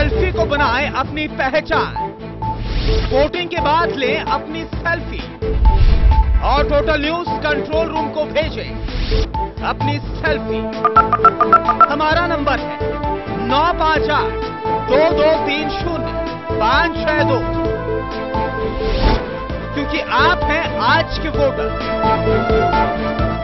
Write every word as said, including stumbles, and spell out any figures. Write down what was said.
Selfie को बनाएं अपनी पहचान। वोटिंग के बाद लें अपनी सेल्फी और टोटल न्यूज कंट्रोल रूम को भेजें अपनी सेल्फी। हमारा नंबर है नौ पांच आठ दो दो तीन शून्य पांच छह दो, क्योंकि आप हैं आज के वोटर।